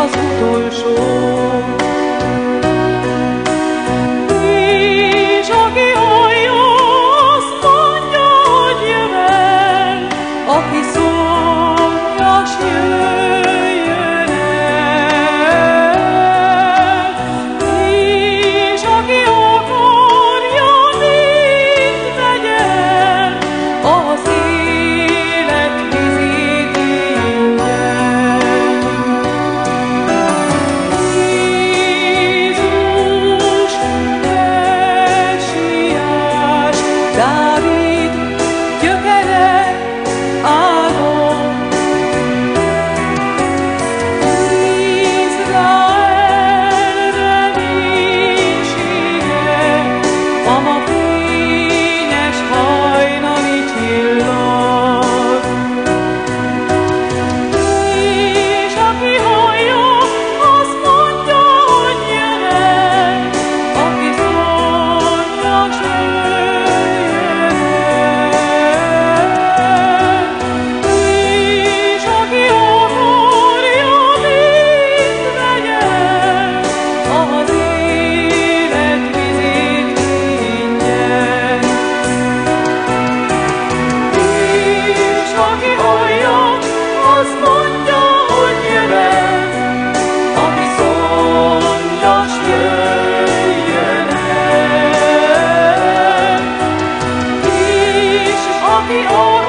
az utolsó. És aki hallja, azt mondja, hogy jövel, aki szólja, s jöjjön el. És aki akarja, mind vegyen az élet vizét ingyen. Jézus, Messiás, Dávid gyökere, áldom. Izrael reménysége, a ma fényes hajnali csillag. És aki hallja, azt mondja, hogy jöjjön, aki szólja, s jöjjön el. És aki akarja, mind vegyen az élet vizét ingyen. És aki hallja, azt mondja, hogy jöjjön, aki szólja, s jöjjön el. És aki